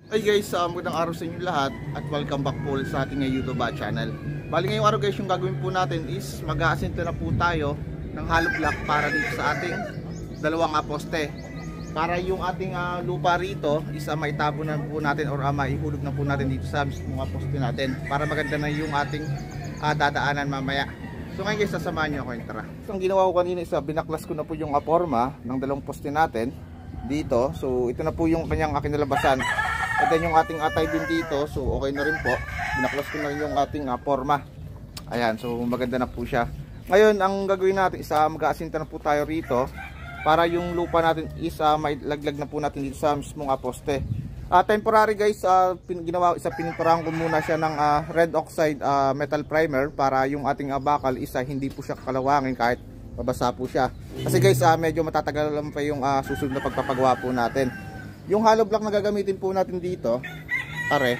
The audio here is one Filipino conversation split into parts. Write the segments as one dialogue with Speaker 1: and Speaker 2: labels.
Speaker 1: Hey guys, magandang araw sa inyo lahat at welcome back po sa ating YouTube channel. Bali ngayong araw guys, yung gagawin po natin is mag-aasinto na po tayo ng hollow block para dito sa ating dalawang poste. Para yung ating lupa rito is maitabo na po natin or maihulog na po natin dito sa mismong poste natin para maganda na yung ating dadaanan mamaya. So ngayon guys, sasamahan nyo ako yung tara. So, ang ginawa ko kanina is binaklas ko na po yung forma ng dalawang poste natin dito. So ito na po yung kanyang kinalabasan. And then yung ating atay din dito, so okay na rin po. Binaklas ko na rin yung ating forma. Ayan, so maganda na po siya. Ngayon, ang gagawin natin is mag-aasinta na po tayo rito para yung lupa natin is mailaglag na po natin dito sa mismong poste. Temporary guys, pininturahan ko muna siya ng red oxide metal primer para yung ating bakal is hindi po siya kalawangin kahit mabasa po siya. Kasi guys, medyo matatagal lang pa yung susunod na pagpapagawa po natin. Yung hollow block na gagamitin po natin dito, pare,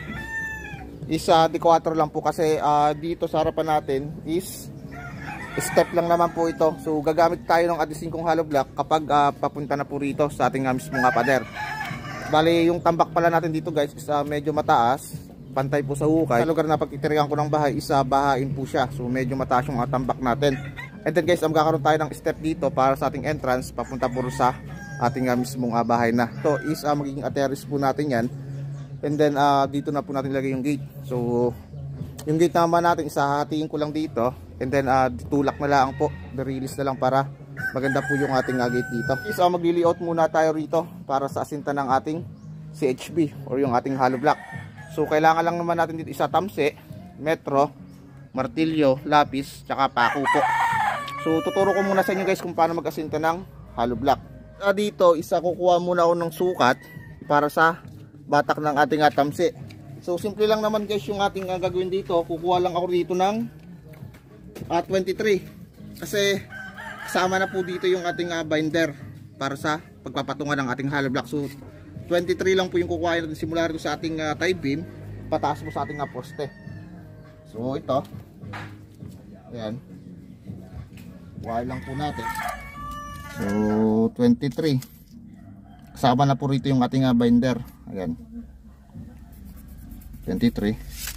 Speaker 1: is D4 lang po kasi dito sa harapan natin is step lang naman po ito. So gagamit tayo ng D5 hollow block kapag papunta na po rito sa ating mismong pader. Bali yung tambak pala natin dito guys is medyo mataas, pantay po sa hukay. Sa lugar na pagtitirigan ko ng bahay is bahain po siya. So medyo mataas yung tambak natin. And then guys, magkakaroon tayo ng step dito para sa ating entrance papunta po sa ating mismong bahay na. To is magiging terrace po natin yan. And then dito na po natin lagay yung gate. So yung gate naman natin hahatiin ko lang dito. And then tulak na lang po, release na lang para maganda po yung ating gate dito. Is magli-layout muna tayo rito para sa asinta ng ating CHB or yung ating hollow block. So kailangan lang naman natin dito tamse, metro, martilyo, lapis, tsaka pako po. So tuturo ko muna sa inyo guys kung paano mag-asinta ng hollow block. Dito kukuha muna ako ng sukat para sa batak ng ating tamse. So simple lang naman guys yung ating gagawin dito. Kukuha lang ako dito ng 23 kasi kasama na po dito yung ating binder para sa pagpapatungan ng ating hollow block. So 23 lang po yung kukuha natin simula rito sa ating tie beam pataas po sa ating poste. So ito, ayan, kuha lang po natin. So 23 kasama na po rito yung ating binder. Ayan, 23.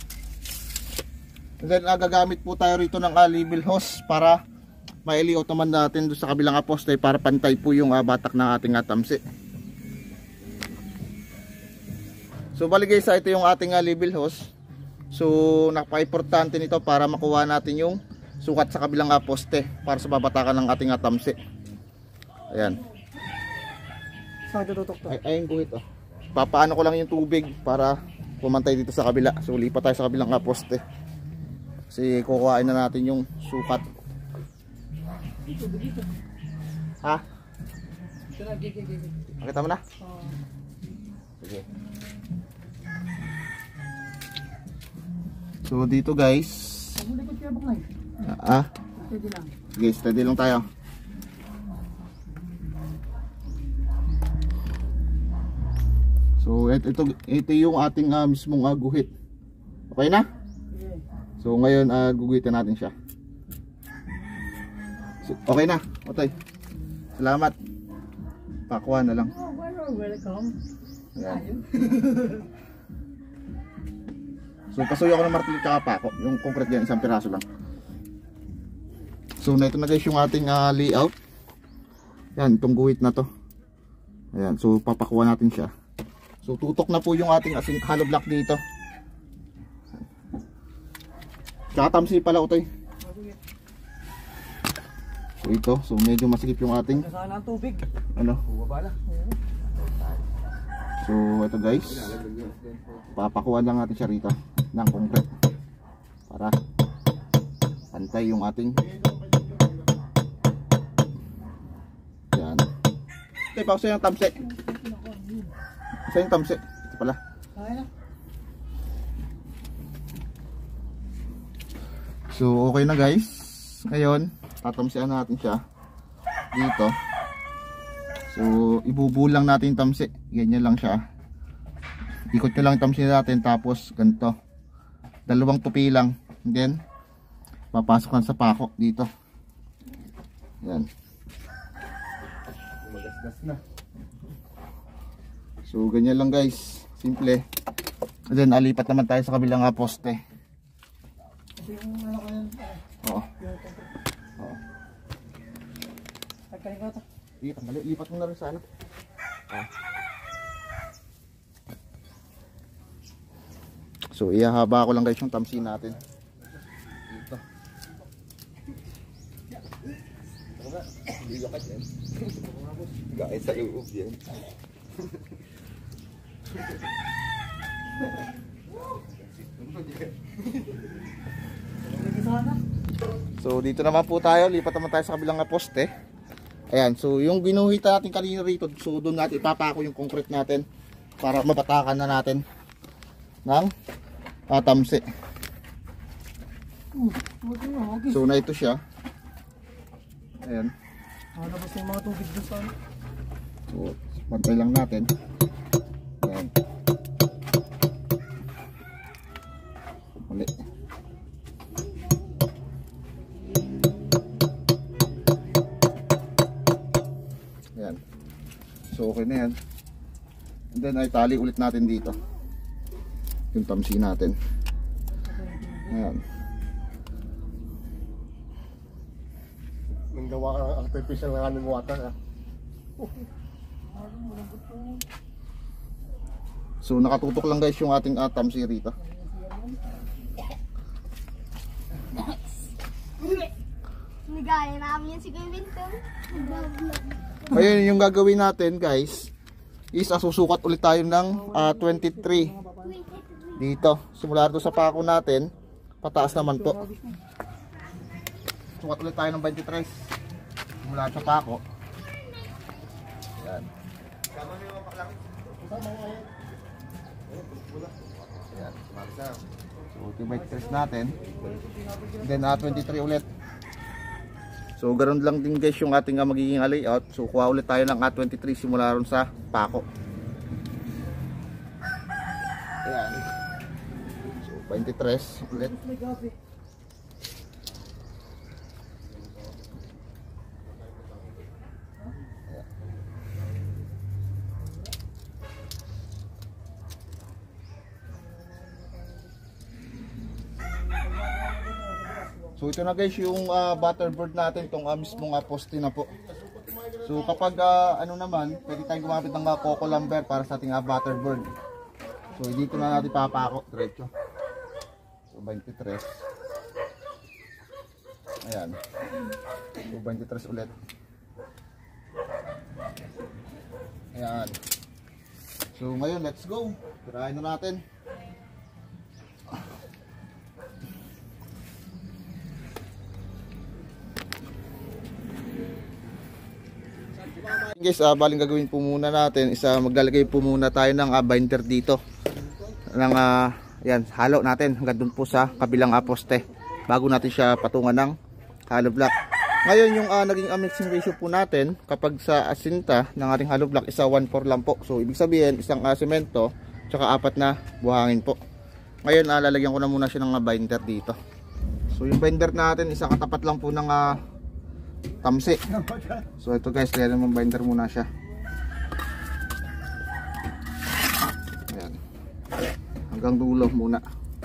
Speaker 1: And then gagamit po tayo rito ng level hose para mailiot naman natin doon sa kabilang poste para pantay po yung batak ng ating tamse. So bali guys, ito yung ating level hose. So napaka-importante nito para makuha natin yung sukat sa kabilang poste para sa babatakan ng ating tamse. Ayan.
Speaker 2: Saan tututok to?
Speaker 1: Ayun guhit oh. Papaano ko lang yung tubig para pumantay dito sa kabila. So lipat tayo sa kabilang poste. Kasi kukuhain na natin yung sukat. Ha? Makita mo na? Sige. So dito guys. Sige, steady lang tayo. So ito yung ating mismong guhit. Okay na? So ngayon guguhitin natin siya. So, okay na, Otoy. Salamat. Pakuha na lang.
Speaker 2: Welcome.
Speaker 1: Ayan. So pasuyo ako ng martilyo at pako. Yung concrete yan, isang piraso lang. So na ito na guys yung ating layout. Yan, itong guhit na to. Ayan, so papakuha natin siya. So tutok na po yung ating hollow block dito. Tsaka tamsi pala, Otoy. So ito, so medyo masikip yung ating
Speaker 2: Sana ang tubig.
Speaker 1: ano.
Speaker 2: Bubaba na.
Speaker 1: So ito guys, papakuha lang natin siya rito ng concrete para pantay yung ating yan. Okay, pausa yung tamse. Sa yung tamse. Ito pala. So okay na guys. Ngayon tatamsian natin siya dito. So ibubulang natin yung tamsi. Ganyan lang siya. Ikot nyo lang yung tamsi natin. Tapos ganito, dalawang tupi lang. And then papasok lang sa pako dito. Yan. Magasgas na. So ganyan lang guys. Simple. And then alipat naman tayo sa kabilang poste.
Speaker 2: Kasi yung ano ko yan.
Speaker 1: Oo.
Speaker 2: Oo. Pagkain ko ito.
Speaker 1: Lipat mo na rin sana. So ihahaba ko lang guys yung tamsi natin. Dito. Hindi yakat yan. Gaya sa iuub yan. So dito naman po tayo, lipat naman tayo sa kabilang poste. Ayan, so yung ginuhit natin kanina rito, so doon natin ipapako yung concrete natin para mapatakan na natin ng tamsi. So na ito siya. Ayan.
Speaker 2: Labas na yung mga tubig doon sa ano.
Speaker 1: So pantay lang natin. Ayan. Uli. Ayan. So okay na yan. And then ay tali ulit natin dito yung tamsi natin. Ayan.
Speaker 3: Nang gawa ka ng artificial na running water ha.
Speaker 1: So nakatutok lang guys yung ating tamsi rito.
Speaker 4: Nagaya namin yan si Kuya Winton.
Speaker 1: Ngayon yung gagawin natin guys is susukat ulit tayo ng 23 dito. Simula ito sa pako natin, pataas naman po. Sukat ulit tayo ng 23 simula sa pako. Ayan. Ayan. So ito yung 23 natin. Then 23 ulit. So ganoon lang din guys yung ating magiging layout. So kuha ulit tayo ng 23 simula ron sa pako. Ayan. So 23 ulit. So ito na guys yung butterbird natin, itong mismong poste na po. So kapag ano naman, pwede tayong gumamit ng coco lumber para sa ating butterbird. So dito na natin papako diretso. So 23. Ayan. So 23 ulit. Ayan. So ngayon let's go. Tirahin na natin. Guys, baling gagawin po muna natin maglalagay po muna tayo ng binder dito ng yan, halo natin hanggang dun po sa kabilang poste bago natin siya patungan ng hollow block. Ngayon yung naging mixing ratio po natin kapag sa asinta ng ating hollow block isa 1/4 lang po. So ibig sabihin isang semento tsaka 4 na buhangin po. Ngayon lalagyan ko na muna siya ng binder dito. So yung binder natin isang katapat lang po ng tamsi. So ito guys, kaya naman binder muna siya. Ayan. Hanggang dulo muna.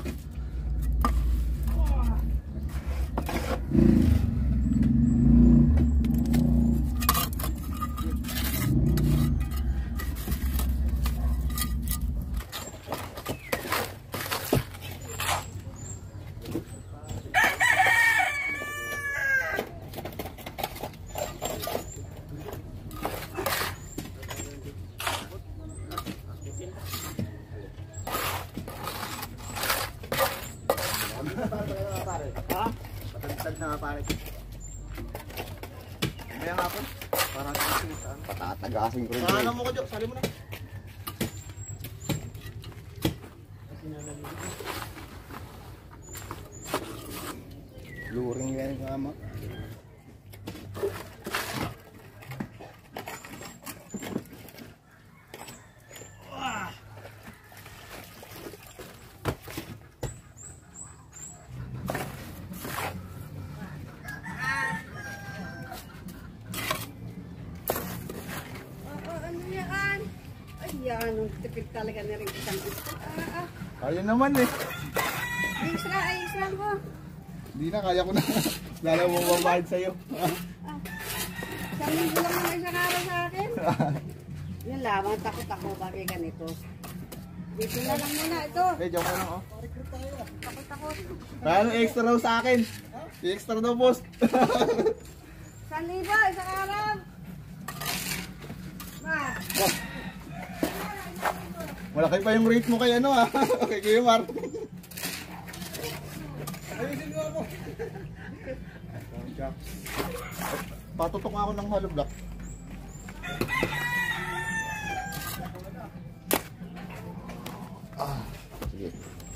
Speaker 1: Na pare. Kaya nga po, parang patatagasin ko rin. Ano mo ko, Jo? Sali mo na. Luring yan kama.
Speaker 5: Mahigpit talaga na rin isang ito.
Speaker 1: Kaya naman eh.
Speaker 5: Extra mo.
Speaker 1: Hindi na, kaya ko na. Lalo mo mabahid sa'yo.
Speaker 5: Isang linggo lang naman isang araw sa akin. Yun lamang, takot ako bagay ganito. Dito na lang muna ito.
Speaker 1: Eh, joke lang oh.
Speaker 5: Takot.
Speaker 1: Kaya ano extra raw sa akin? Extra daw, boss.
Speaker 5: 1,000 isang araw. Ma.
Speaker 1: Malaki pa yung rate mo kay ano ah. Okay, kayo Mar.
Speaker 3: Ayusin mo ako.
Speaker 1: Patutok nga ako ng hollow block. Sige.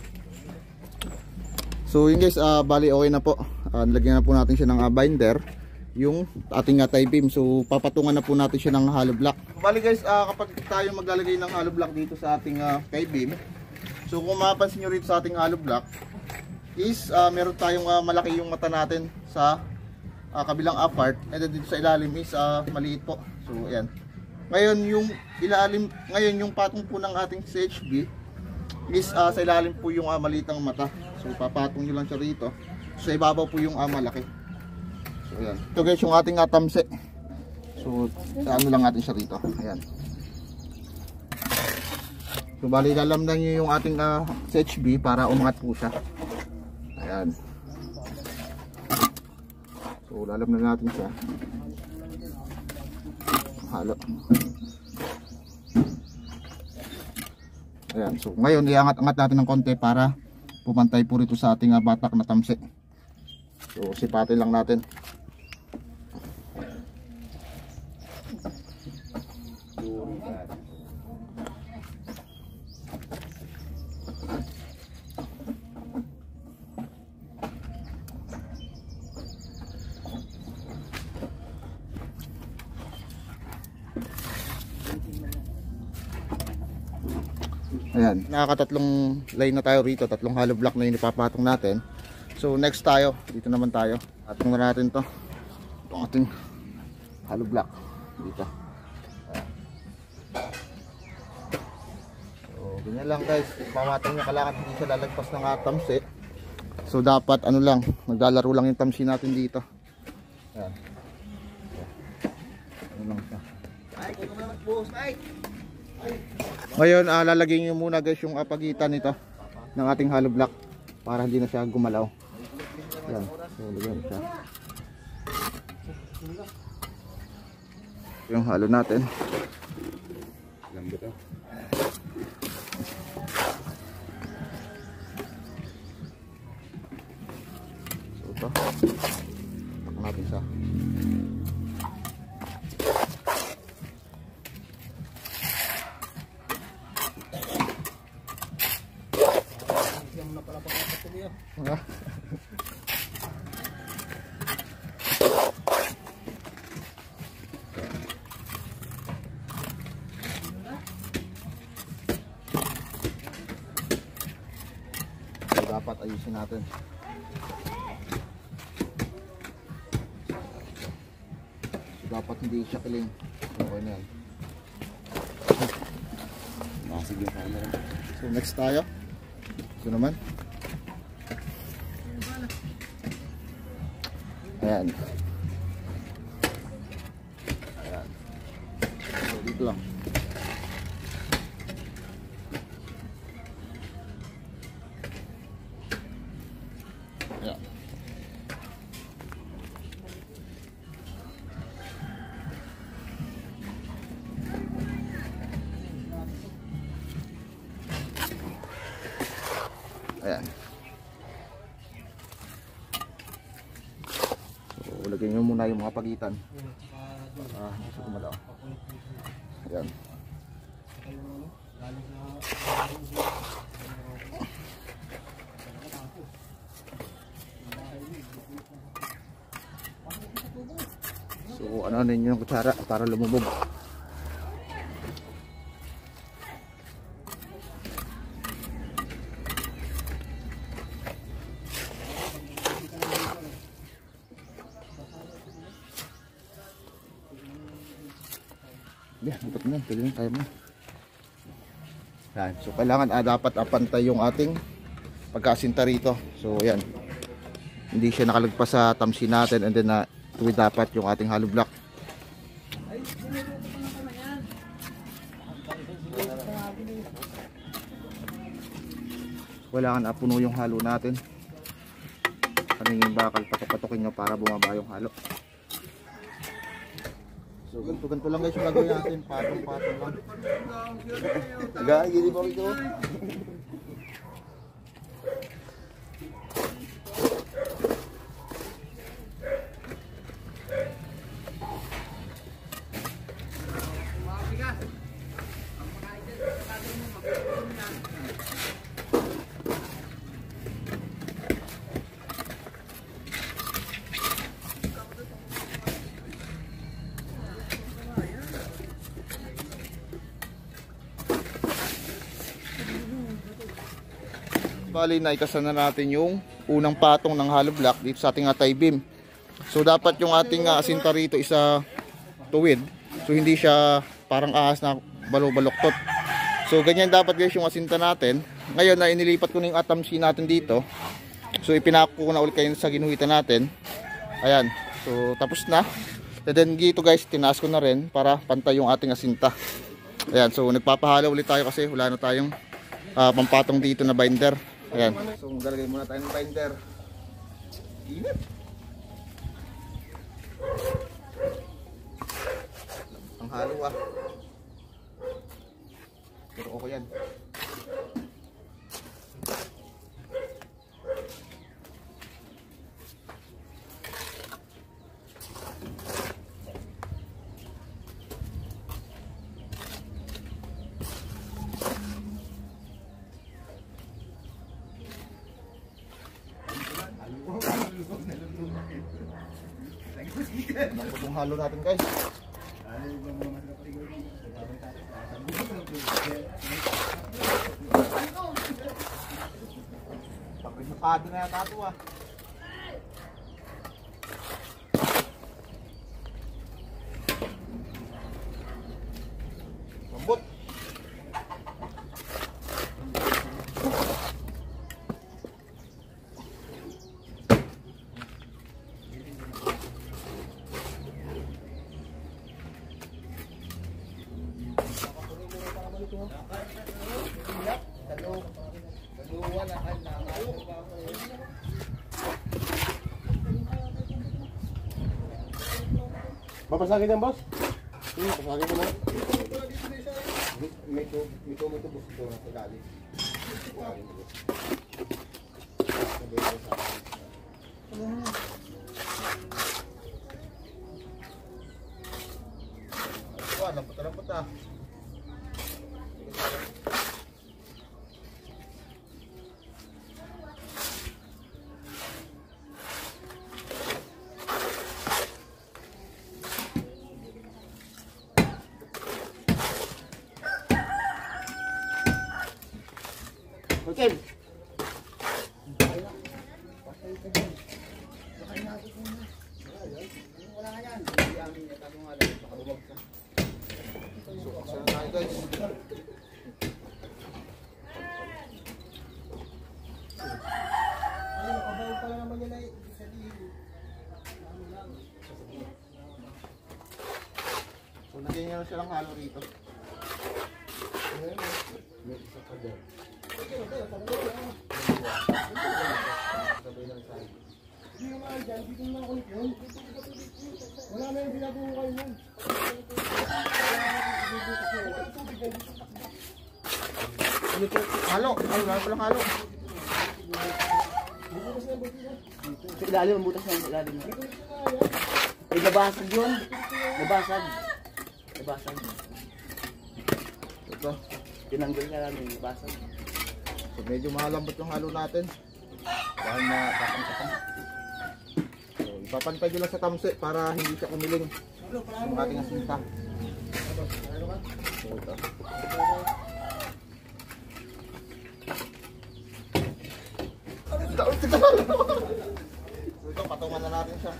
Speaker 1: So yun guys, bali okay na po. Nilagyan na po natin siya ng binder, yung ating tie beam. So papatungan na po natin siya ng hollow block. Bali guys, kapag tayo maglalagay ng hollow block dito sa ating tie beam, so kung mapapansin nyo rito sa ating hollow block is meron tayong malaki yung mata natin sa kabilang apart, and then dito sa ilalim is maliit po. So ayan. Ngayon yung ilalim, ngayon yung patong po ng ating CHB is sa ilalim po yung malitang mata. So papatong nyo lang siya rito. So sa ibabaw po yung malaki. So ayan. Ito guys yung ating tamse. So ano lang natin siya rito. Ayan. So bali lalamnan nyo yung ating CHB para umangat po siya. Ayan. So lalamnan natin siya. Halo. Ayan, so ngayon iangat-angat natin ng konti para pumantay po rito sa ating batak na tamse. So sipatin lang natin. Ayan, nakakatatlong line na tayo rito, tatlong hollow block na yung ipapatong natin. So next tayo, dito naman tayo. Patong na natin to. Itong ating hollow block dito. Ayan. So ganyan lang guys, pamatong niya kailangan hindi siya lalagpas ng tamsi. So dapat ano lang, maglalaro lang yung tamsi natin dito. Ayan. Ano lang siya. Ay, kung naman boss, ay! Ngayon lalagyan nyo muna guys yung pagitan nito ng ating hollow block para hindi na siya gumalaw. Yan, so lagyan siya yung hollow natin. Lambot oh. So ito, tak natin siya. Dapat ayusin natin. So, dapat hindi siya kiling. Okay na yan. Sige. So next tayo. Ito naman. Ayan. Ayan. So dito lang. Ayan. Ayan. So, lagyan nyo muna yung mga pagitan. Hindi siya gumalaw. Ayan. So, ano ninyo yung kutsara para lumubog. Yeah, dapat na, pwede na tayo mo. Yan. So kailangan dapat apantay yung ating pagkasinta rito. So yan. Hindi siya nakalagpas sa tamsi natin, and then tuwid dapat yung ating hollow block. Kailangan puno yung halo natin. Kaningin bakal, patapatokin nyo para bumaba yung halo. So ganito lang guys yung gagawin natin, patong-patong lang. Gagawin mo ito. Bali, naikasan na natin yung unang patong ng hollow block dito sa ating tie beam. So dapat yung ating asinta rito isa tuwid. So hindi siya parang ahas na balo-baloktot. So ganyan dapat guys yung asinta natin. Ngayon na inilipat ko na yung atamsi natin dito. So ipinako ko na ulit kayo sa ginuhitan natin. Ayan. So tapos na. And then dito guys, tinaas ko na rin para pantay yung ating asinta. Ayan. So nagpapahalo ulit tayo kasi wala na tayong pampatong dito na binder. Ayan. So galagay muna tayo ng binder. Init. Ang halo Pero okay yan. Itong halo natin guys. Pagkakado na yata ito Lambot.
Speaker 3: Papasagin yan, boss? Papasagin ko na. May tubo ito na sa gali.
Speaker 1: Lambot
Speaker 3: Okay.
Speaker 1: So nagyan nyo silang halo rito.
Speaker 2: Wala na yung binabuhay yan.
Speaker 1: Halo, wala palang halo.
Speaker 6: Sa ilalim, ang butas ng ilalim. Eh, nabasag yun. Nabasag.
Speaker 1: Ito.
Speaker 6: Tinanggal ka namin, nabasag.
Speaker 1: So medyo malambot yung halo natin. Dahil na kapang-kapang. So ipapantay nyo lang sa tamsi para hindi siya umiling yung ating asinta. So ito. So ito, patungan na natin siya.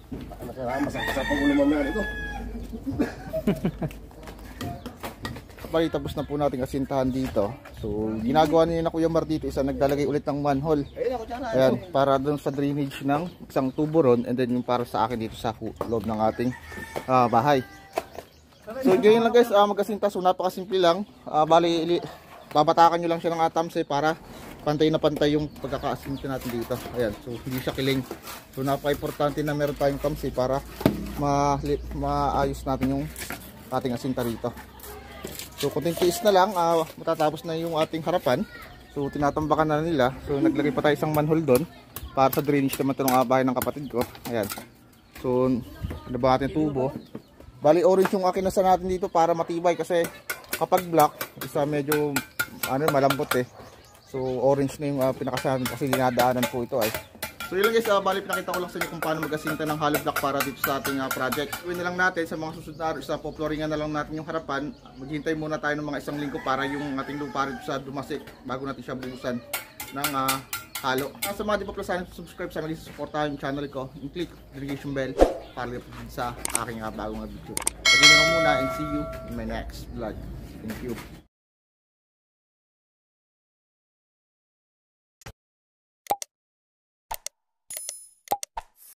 Speaker 3: Masarap pang ulo mamaya ito.
Speaker 1: bali tapos na po natin asintahan dito. So ginagawa niya na Kuya Mar dito, isa naglalagay ulit ng manhole. Ayan, para doon sa drainage ng isang tubo ron, and then yung para sa akin dito sa loob ng ating bahay. So ganyan lang guys, mag-asinta. So napakasimple lang. Bali babatakan nyo lang siya ng atamse para pantay na pantay yung pagkakaasinta natin dito. Ayan, so hindi siya kiling. So napaka-importante na meron tayong tamse para maayos natin yung ating asinta rito. So kunting tiis na lang, matatapos na yung ating harapan. So tinatambakan na nila. So naglagay pa tayo isang manhole doon para sa drainage naman ito ng bahay ng kapatid ko. Ayan. So nabang ating tubo. Bali orange yung akin nasa natin dito para matibay, kasi kapag black, isa medyo malambot eh. So orange na yung pinakasahan kasi dinadaanan po ito ay. So yun lang guys, bali pinakita ko lang sa inyo kung paano mag-asinta ng hollow block para dito sa ating project. Gawin na lang natin sa mga susunod na araw, po-flooringan na lang natin yung harapan. Maghintay muna tayo ng mga isang linggo para yung ating lupa rin sa dumasik bago natin siya buhusan ng halo. Sa mga di pa pala sana subscribe sa mga supportahan yung channel ko, i-click notification bell para sa aking bagong video. Pagin nga muna and see you in my next vlog. Thank you.